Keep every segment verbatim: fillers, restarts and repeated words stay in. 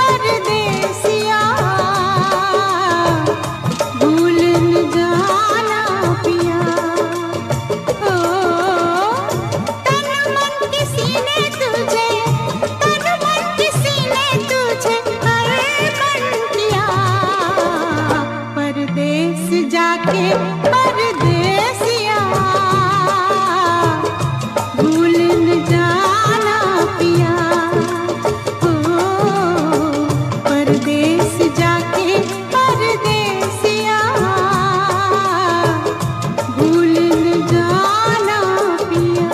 परदेसिया भूल न जाना पिया। ओ तन मन किसी ने तुझे, तन मन किसी ने तुझे अर्पण किया। परदेस जाके परदेसिया भूल न जाना पिया। परदेस जाके परदेसिया भूल न जाना पिया।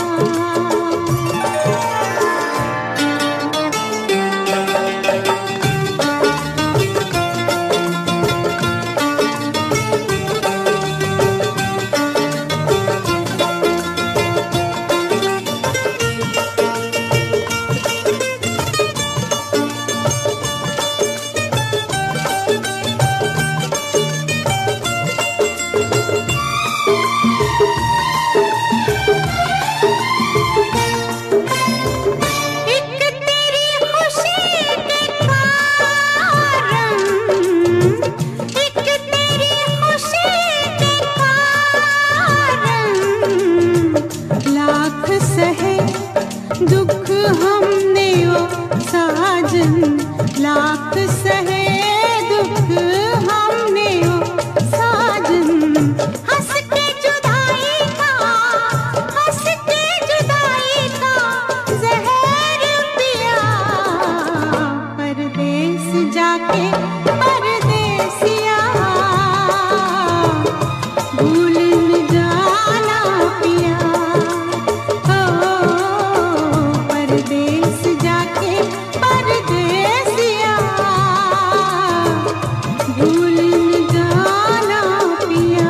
दुख हमने ओ साजन लाख सहे, दुख हमने ओ साजन। हंस के जुदाई का, हंस के जुदाई का जहर पिया। परदेस जाके परदेसिया भूल न जाना पिया। परदेस जाके परदेसिया भूल न जाना पिया।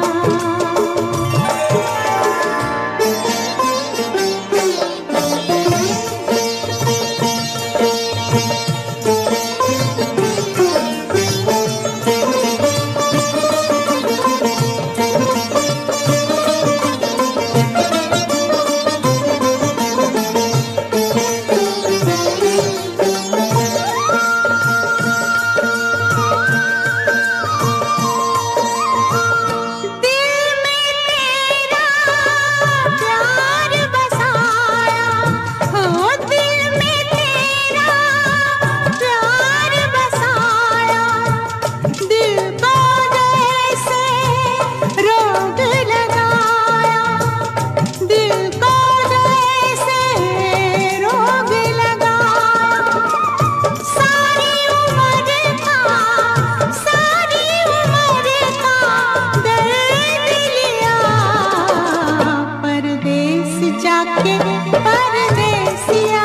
जाके परदेसिया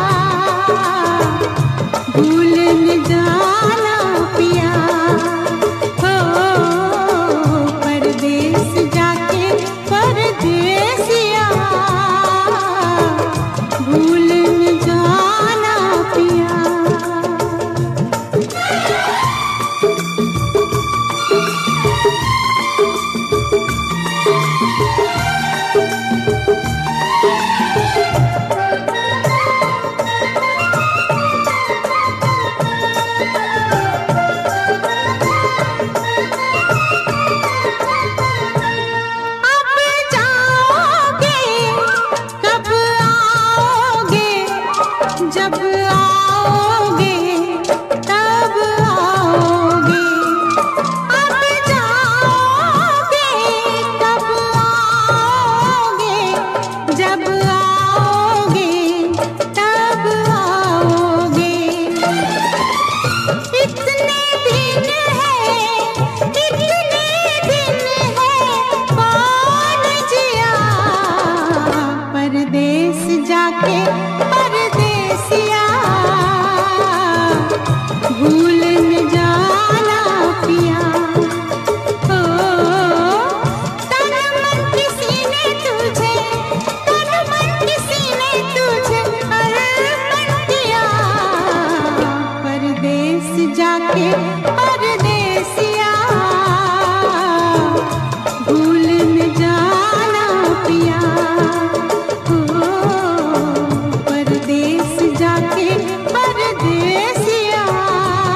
भूल न जाना पिया। हो परदेस जाके परदेसिया भूल न जाना पिया। जब आओगे तब आओगे, अब जाओगे कब आओगे। जब आओगे तब आओगे। इतने दिन है, इतने दिन है कौन जिया। परदेस जाके परदेसिया भूल न जाना पिया। ओ तन मन किसी ने तुझे, तन मन किसी ने तुझे अर्पण किया। परदेस जाके परदेसिया भूल न जाना पिया। परदेस जाके परदेसिया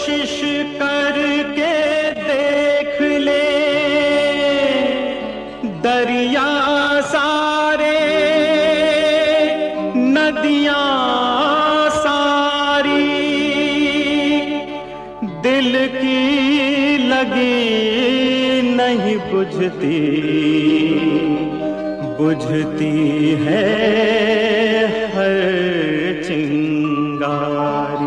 कोशिश करके देख ले, दरिया सारे नदियां सारी, दिल की लगी नहीं बुझती, बुझती है हर चिंगारी।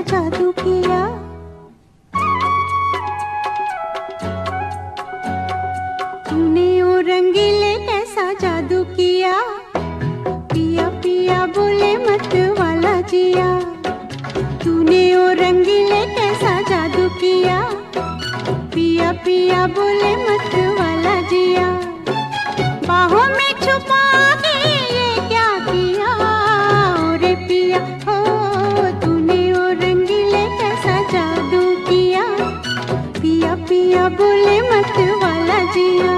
जादू किया। तूने ओ रंगीले कैसा जादू किया, पिया पिया बोले मत वाला जिया। तूने ओ रंगीले कैसा जादू किया, पिया पिया बोले मत वाला जिया। बाहों में छुपा के ये क्या किया रे पिया, हो तूने ओ रंगीले कैसा जादू किया, पिया पिया बोले मत वाला जिया।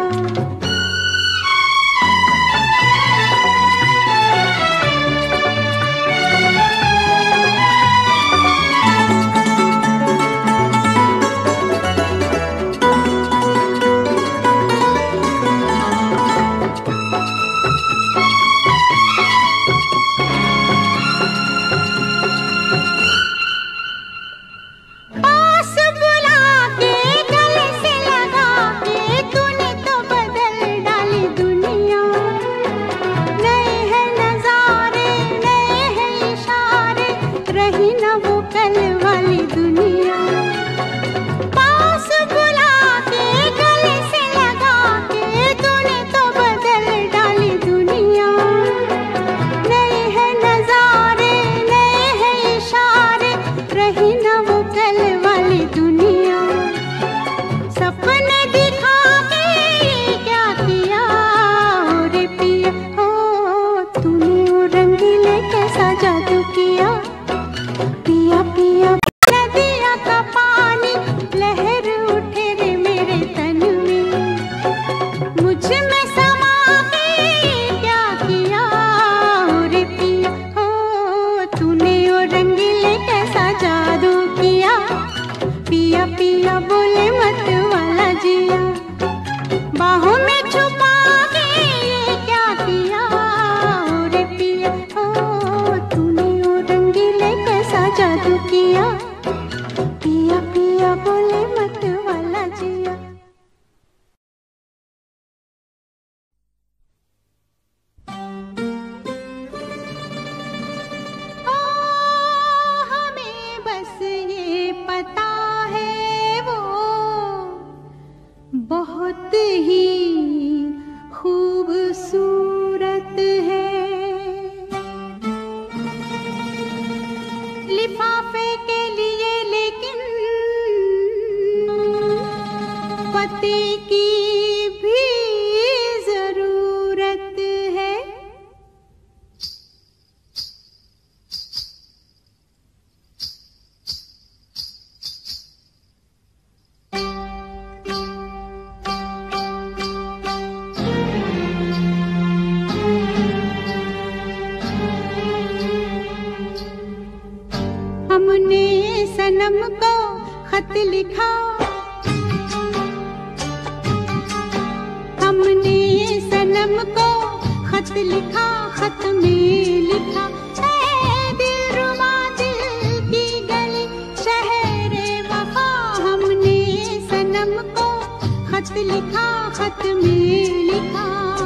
बहुत ही खूबसूरत है, लिफाफे के लिए लेकिन पते की भी जरूरत है। हमने सनम को खत लिखा, हमने सनम को खत लिखा, खत में लिखा ऐ दिलरुबा दिल की गली शहरे वफा। हमने सनम को खत लिखा, खत में लिखा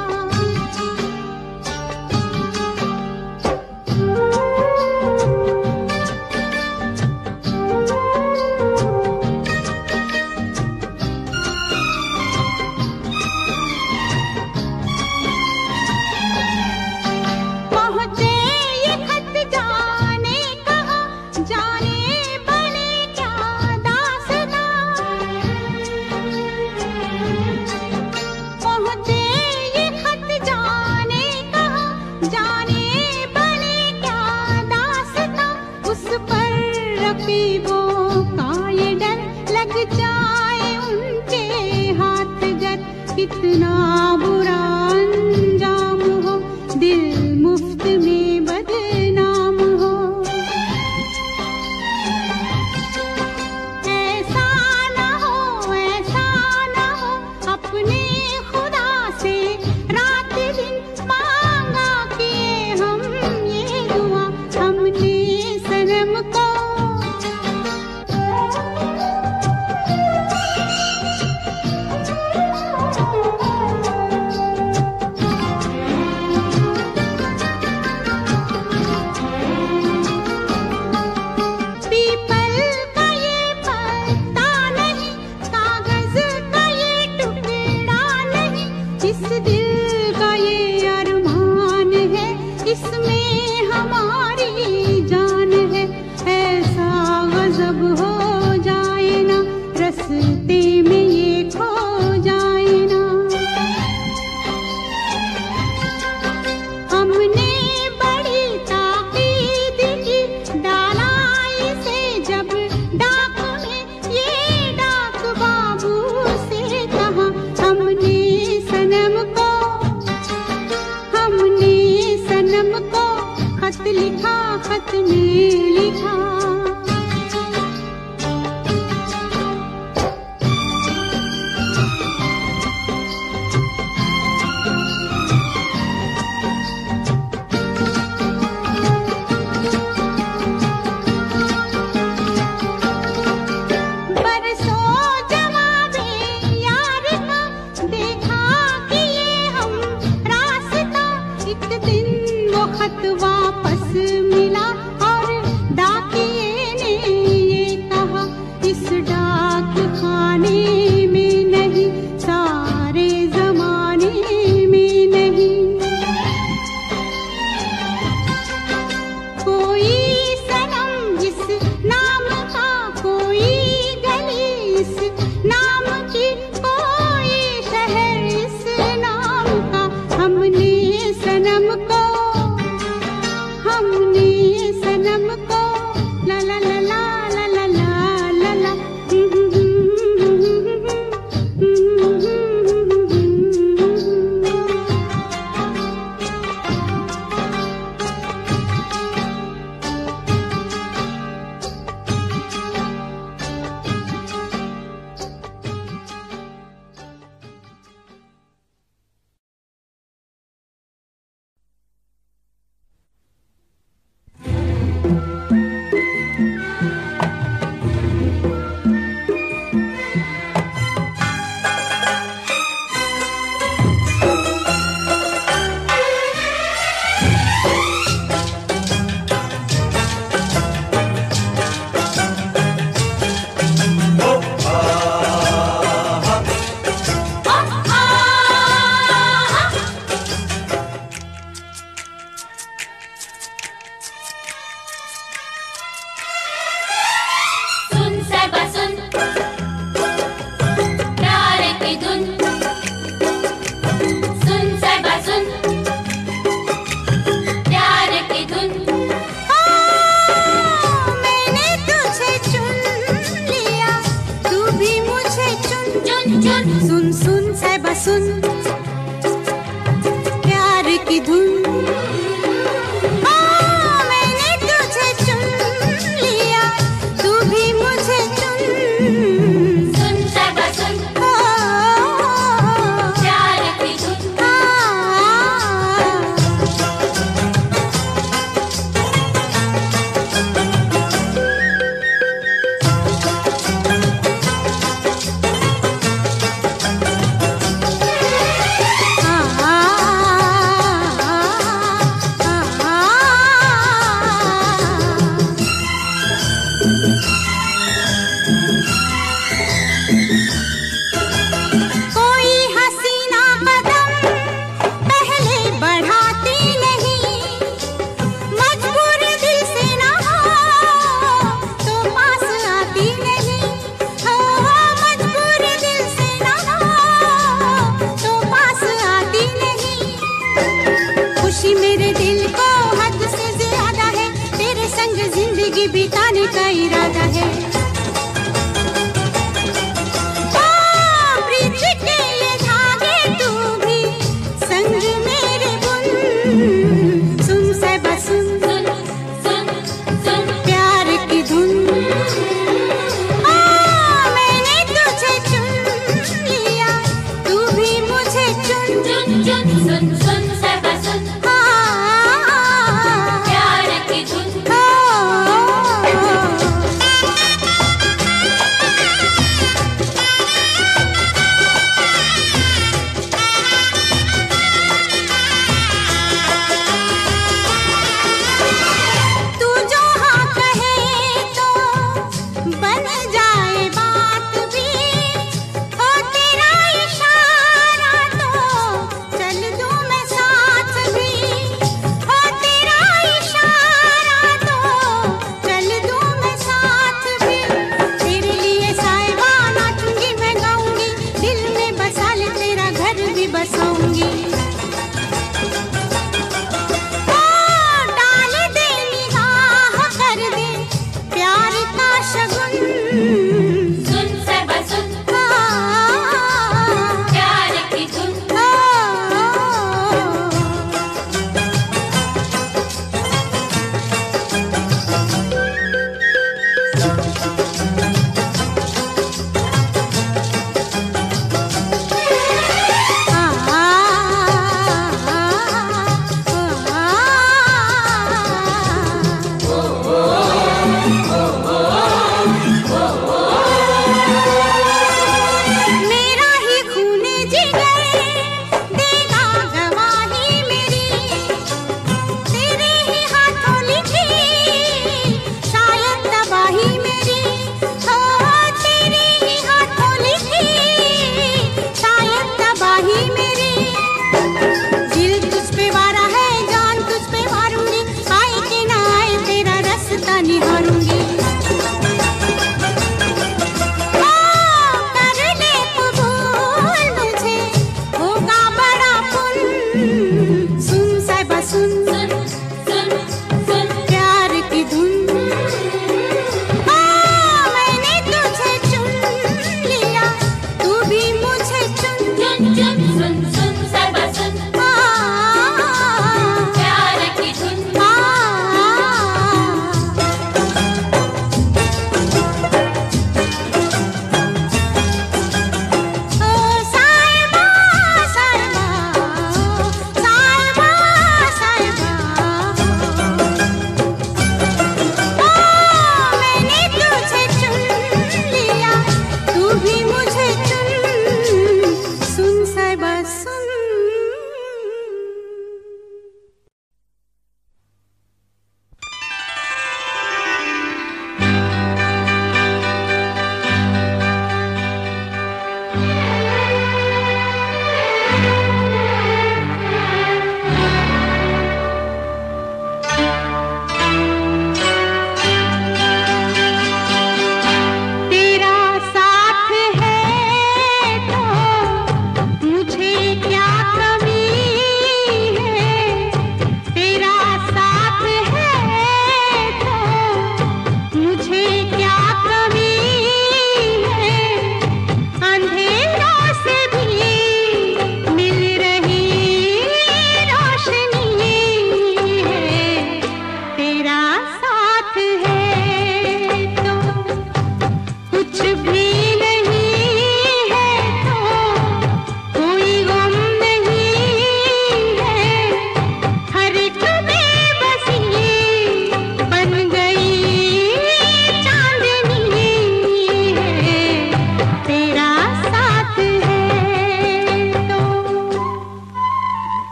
कितना बुरा अंजाम हो, दिल मुफ्त में बदनाम हो। ऐसा ना हो, ऐसा ना हो, अपने खुदा से रात दिन मांगा किए हम ये दुआ। हमने सनम को कब हो जाए ना, रस्ते में ये खो जाए ना। हमने बड़ी ताकीद की डाला इसे जब डाक में, ये डाक बाबू से कहा। हमने सनम को, हमने सनम को खत लिखा, खत में लिखा। वापस मिला और डाकिए ने ये कहा, इस डाक खाने में नहीं, सारे जमाने में नहीं। कोई सनम जिस नाम का, कोई गली इस नाम की, कोई शहर इस नाम का। हमने सनम को, हमने सनम को ला ला ला ला ला ला ला ला। सुन सुन साहिबा सुन, प्यार की धुन। हाँ मैंने तुझे चुन लिया, तू भी मुझे चुन। सुन साहिबा सुन, प्यार की धुन। बिताने का इरादा है, प्रीत के ये धागे तू भी संग मेरे बुन। सुन साहिबा सुन, सुन सुन सुन प्यार की धुन। मैंने तुझे चुन लिया, तू भी मुझे चुन। चुन चुन सुन सुन साहिबा सुन, प्यार की धुन। हो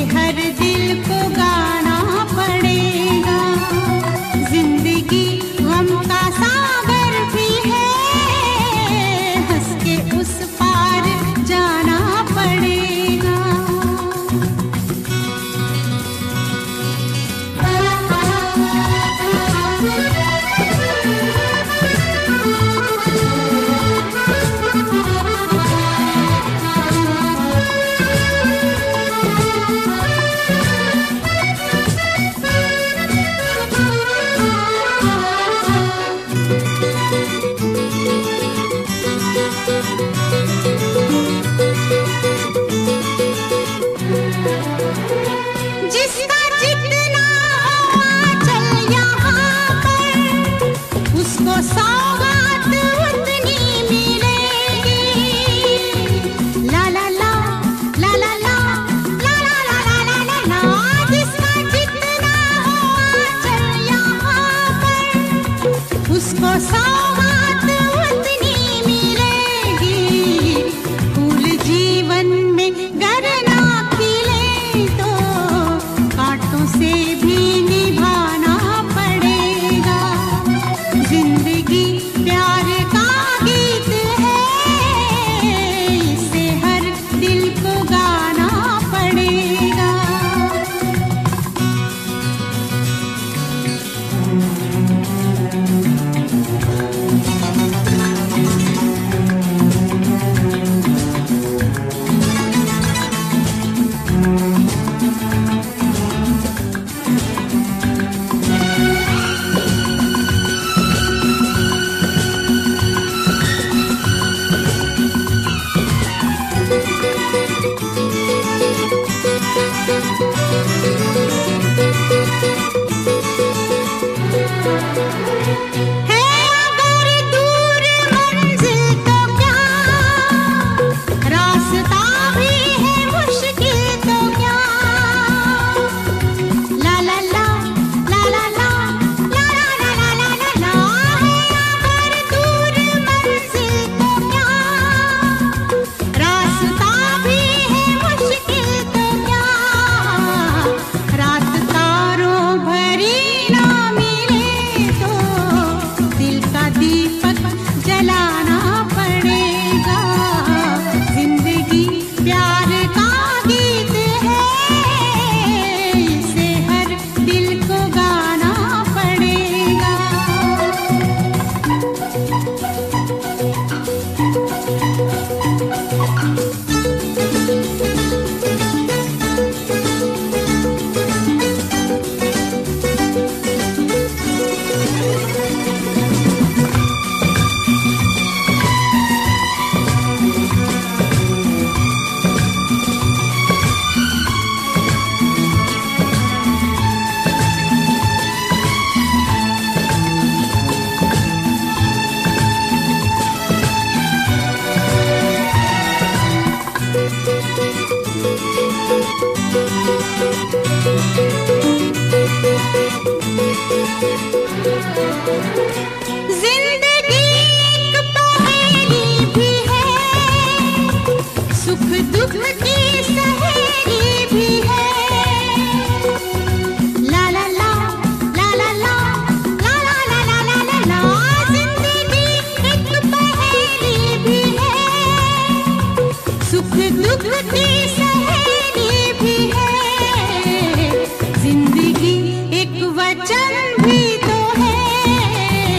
हर दिल को गाना पड़ेगा। जिंदगी गम का सागर भी है, हंस के उस पार जाना पड़ेगा। जिसका जितना आंचल यहाँ पर, उसको सौगात उतनी मिलेगी। ला ला ला ला ला ला ला ला ला ला ला ला ला। जिसका जितना आंचल यहाँ पर, उसको सौगात उतनी मिलेगी। फूल जीवन में गर ना खिले तो कांटों से भी निभाना पड़ेगा। जिंदगी प्यार का गीत है, इसे हर दिल को गाना पड़ेगा। है अगर दूर मंजिल तो क्या, रास्ता भी है मुश्किल तो क्या। ला ला ला ला ला ला ला ला ला ला ला ला। है अगर दूर मंजिल तो क्या, रास्ता भी है मुश्किल तो क्या। रात तारों भरी ना मिले तो दिल का दीपक जलाना पड़ेगा। जिंदगी प्यार का गीत है, इसे हर दिल को गाना पड़ेगा। जिंदगी एक पहेली भी है, सुख दुख की सहेली भी है। ला ला ला ला ला ला ला ला ला ला ला ला ला। जिंदगी एक पहेली भी है, सुख दुख की सहेली भी है। जिंदगी एक वचन भी तो है,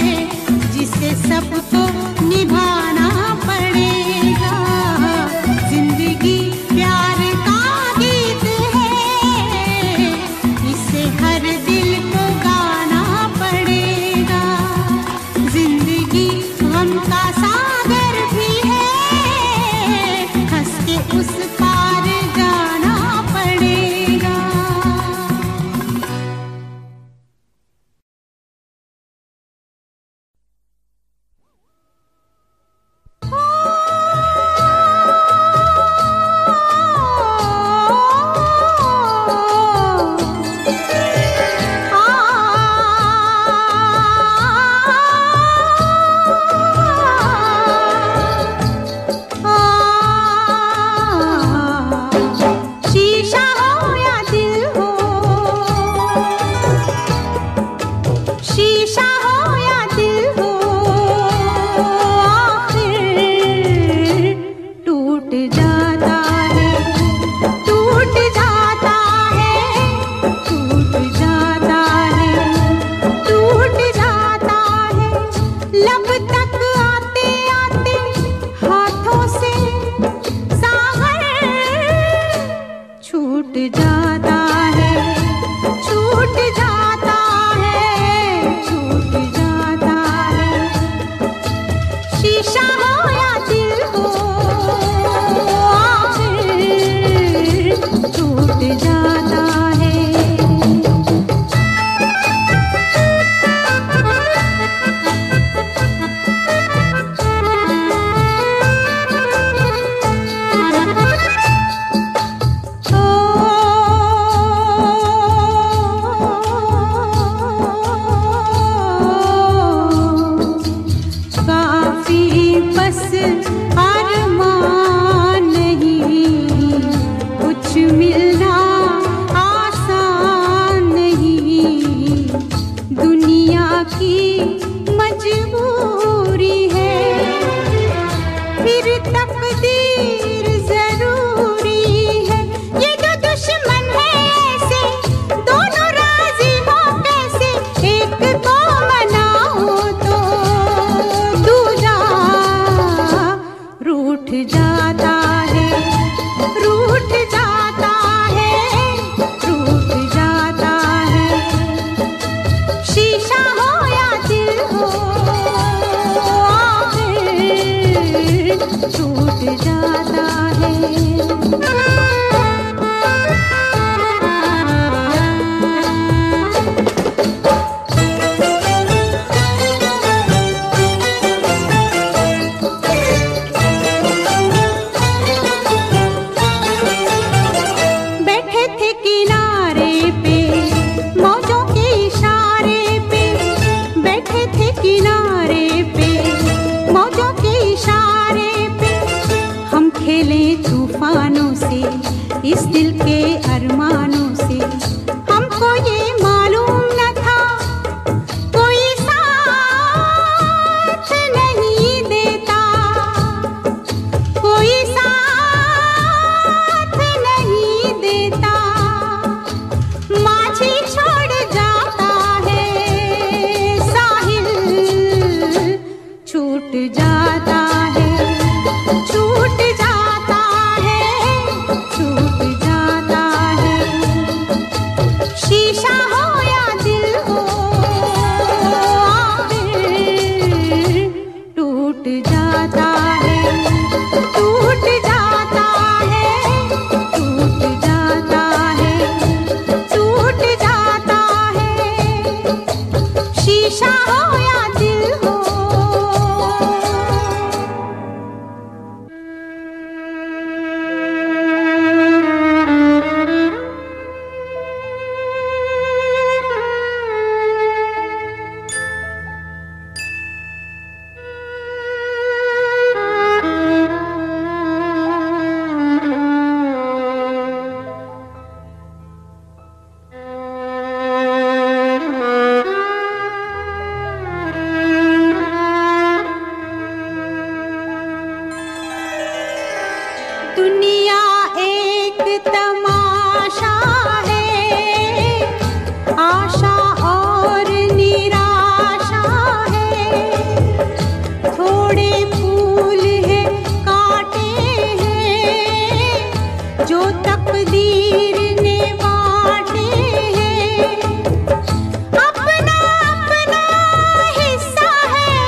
जाता है। बैठे थे किनारे पे मौजों के इशारे पे, बैठे थे किनारे पे मौजों के इशारे पे, हम खेले तूफानों से इस दिल के अरमानों से। हमको ये मालूम न था कोई साथ नहीं देता, कोई साथ नहीं देता। माझी छोड़ जाता है साहिल, छूट जाता है, छूट जाता है, छूट जाता है। शीशा हो या दिल हो आखिर टूट जाता है, टूट जाता है, टूट जाता है, टूट जाता है। शीशा हो या दिल हो। दुनिया एक तमाशा है, आशा और निराशा है। थोड़े फूल है काटे हैं जो तकदीर ने बांटे हैं। अपना अपना हिस्सा है,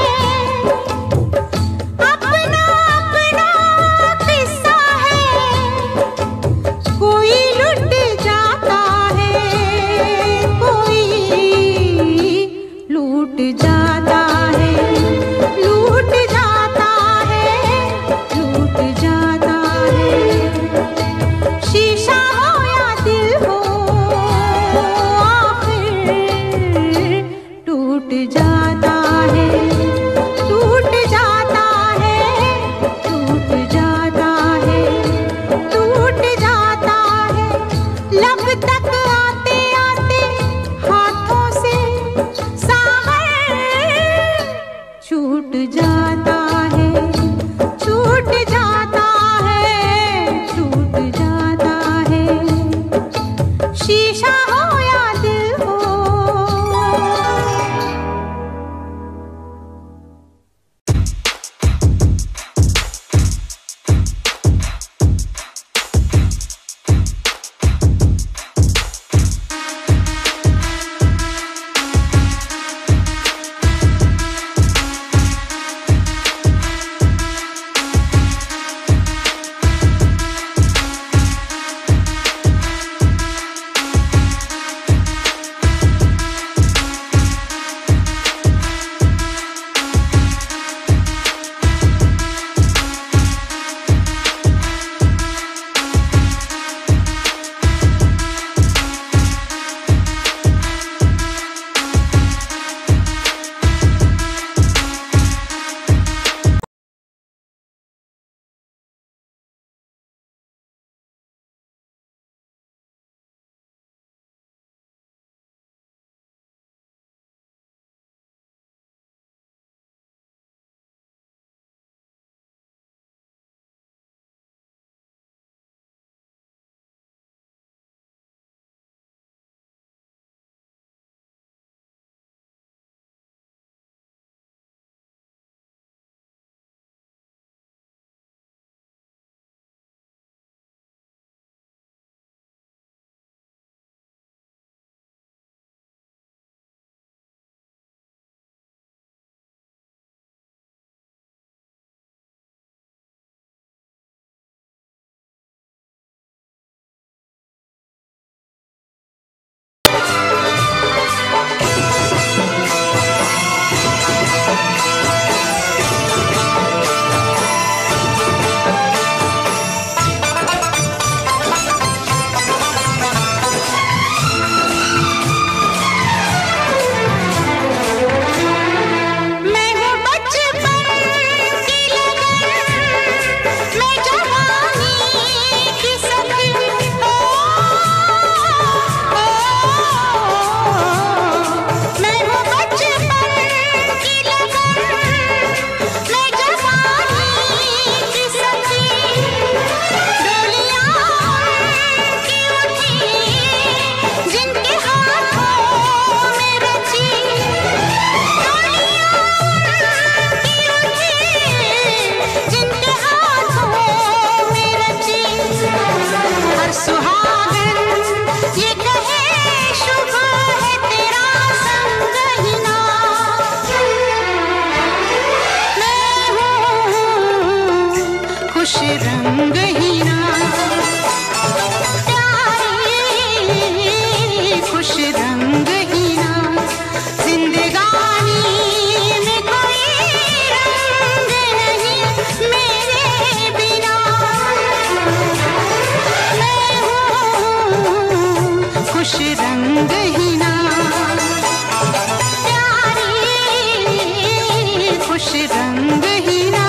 अपना अपना किस्सा है। कोई लुट जाता है, कोई लूट जाता है, लूट जाता है, लूट जाता है। शीशा हो या दिल हो आखिर टूट जाता है, टूट जाता है, टूट जाता है, टूट जाता है। लब तक आते आते हाथों से सागर छूट जाता है, छूट जाता है, छूट जाता है। शीशा हो या दिल हो। रंग ही ना, प्यारे खुश रंग ही ना।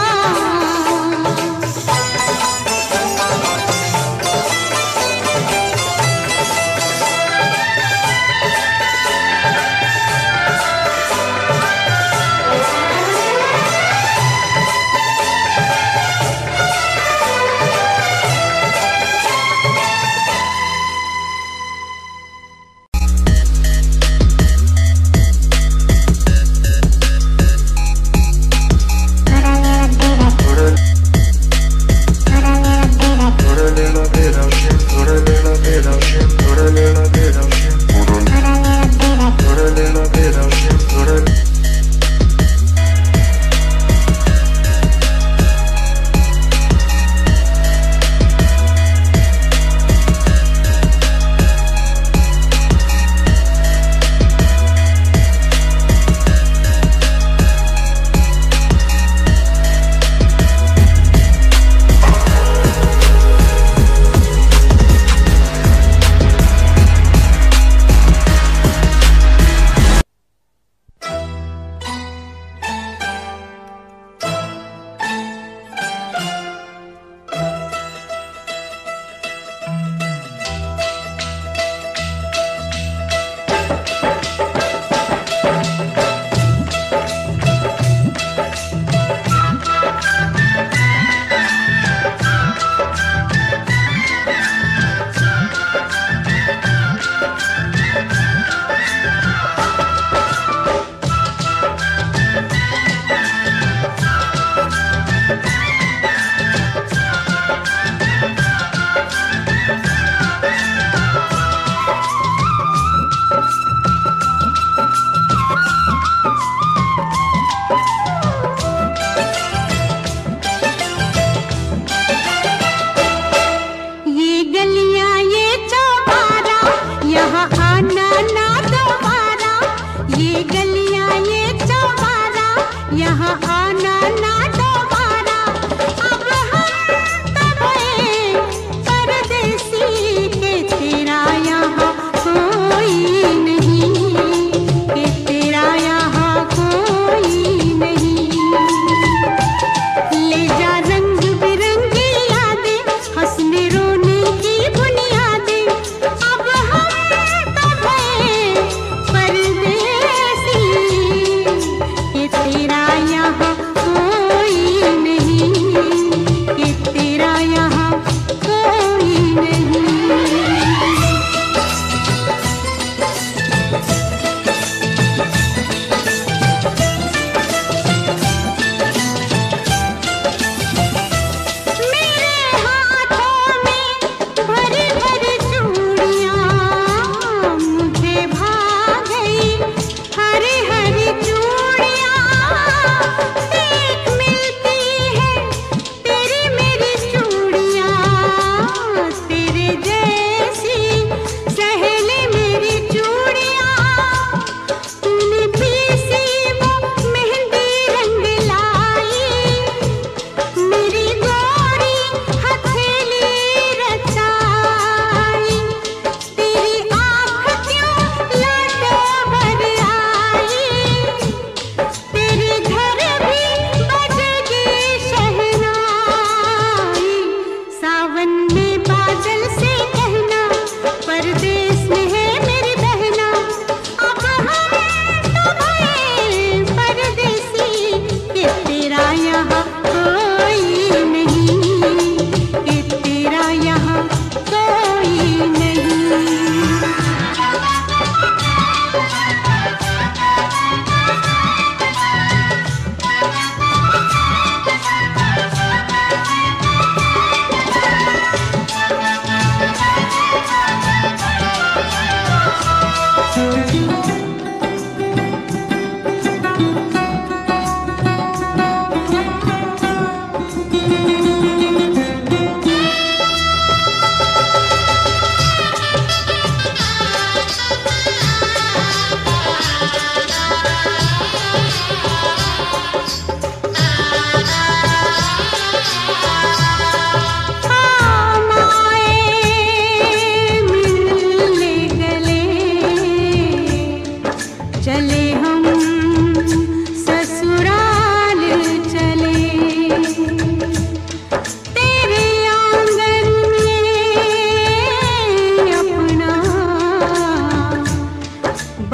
तेरा यहाँ कोई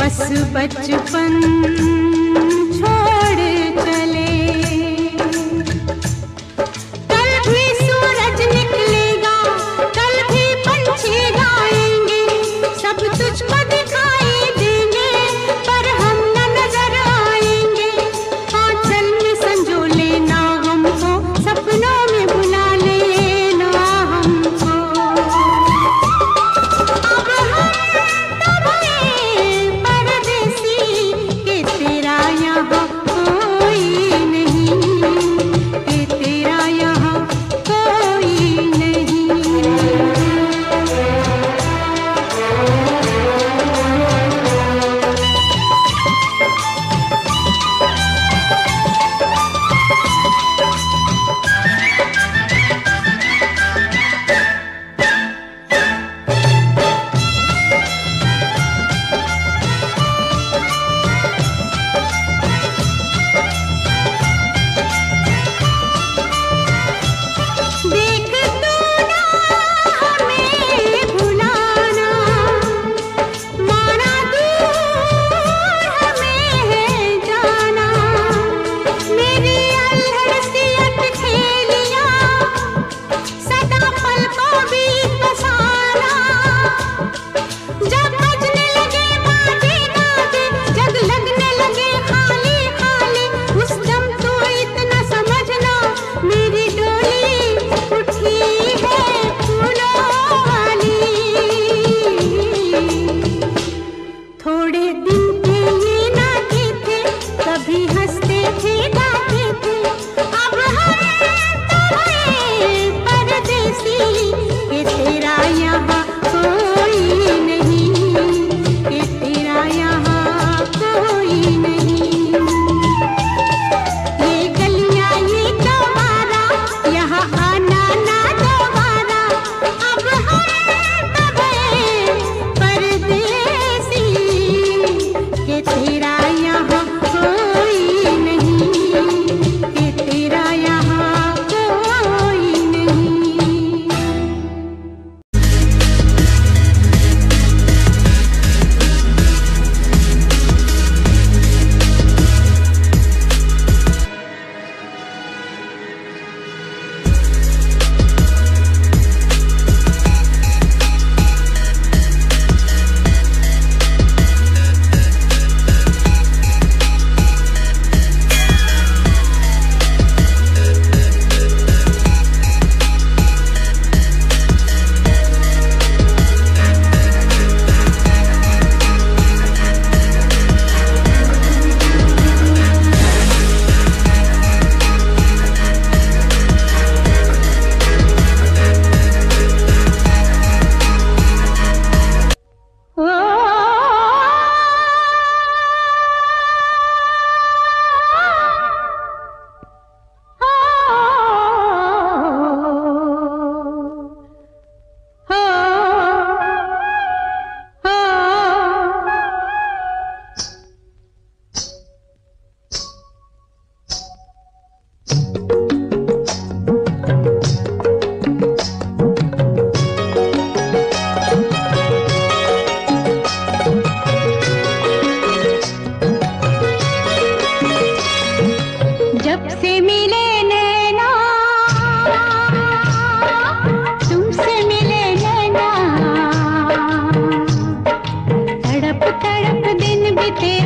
बस बचपन छोड़ चले। कल भी सूरज निकलेगा, कल भी पंछी गाएंगे, सब तुझको दिखाई देंगे, पर हम न नजर आएंगे। आंचल में संजो लेना हमको, सपनों में बुला लेना हमको। अब हम तो भये परदेसी के तेरा यहाँ कोई नहीं, के तेरा यहाँ कोई नहीं। देख तू ना हमें भुलाना, माना दूर हमें है जाना। मेरी अल्हड़ सी अटखेलियाँ सदा पलकों बीच बसाना। जब बजने लगे बाजे गाजे, जग लगने लगे खाली खाली, उस दम तो इतना समझना मेरी डोली उठी है फूलों वाली। थोड़े दिन के ये नाते थे, कभी हंसते थे गाते थे। अब हम तो भये परदेसी के तेरा यहाँ कोई नहीं, के तेरा यहाँ कोई नहीं। ये गलियाँ ये गवारा, यहाँ आना ना दोबारा। अब हम तो भये परदेसी के तेरा यहाँ कोई नहीं, के तेरा यहाँ कोई नहीं। जब से मिले नैना, तुमसे मिले नैना, तड़प तड़प दिन बीते